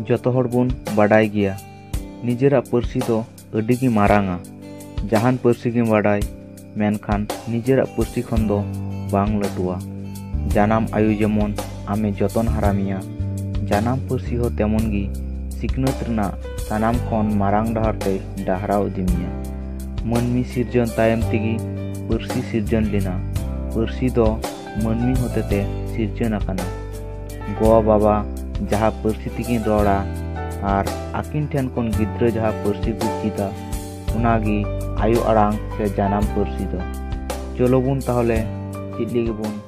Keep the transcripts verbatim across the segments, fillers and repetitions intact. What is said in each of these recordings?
जतो हर बुन बाडाय गिया निजेरा पार्सी दो अडी गी मारांगा जहान पार्सी गी बाडाय मेनखान निजेरा पार्सी खन दो बांग लटुआ जानाम आयु जेमन आमे जतन हारामिया जानाम पार्सी हो तेमन गी सिकनत रना सानाम खन मारांग डहार ते डहाराव इदिमिया मनमी सिरजन तायम तेगी पार्सी सिरजन लेना पार्सी दो मनमी होतेते सिरजन आकाना गो बाबा जहाँ पार्सी तेगिन रड़ा और आकिन ठेन कोन गिद्रा जहाँ पार्सी को चीदा उनागी आयु आड़ांग से जानाम पार्सी दो चलो बुन ताहले चिल्ली गे बुन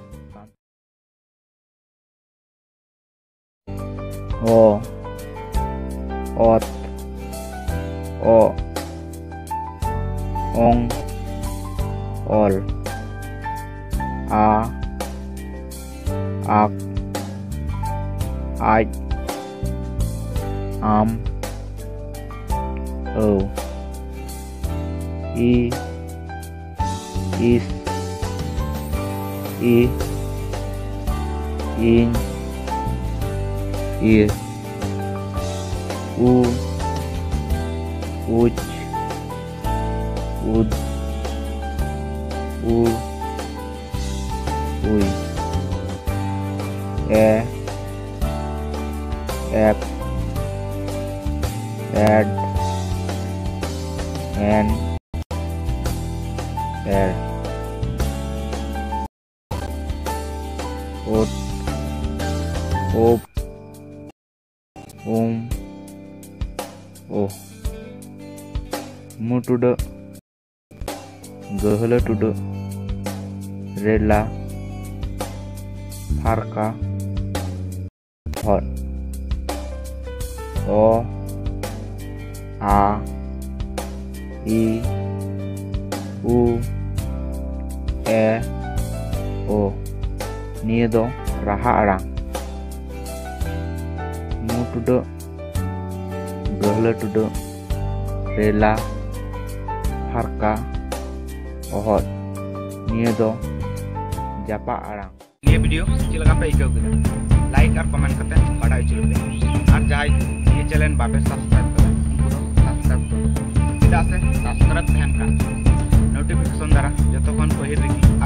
ओ ओत ओ ओंग ओल आ आक आज आम औ इ इस इ इन इ उ उच उद उ उई ए एप एड एन एर ओट ओप ओम ओ मुटुड गहल टुड रेला फारका हट ओ आ इ उ ए ओ निये दो राहा आड़ांग मु टुड गहल टुड रेला फारका अहद निये दो जापा आड़ांग ये वीडियो चिलका पे इको किदा लाइक और कमेंट करते बाडा इचुल पे और जहां ये चैनल बापे सब्सक्राइब कर उनको सब्सक्राइब करो चिदा से सब्सक्राइब तहन का नोटिफिकेशन द्वारा जतो खन पहिर रखी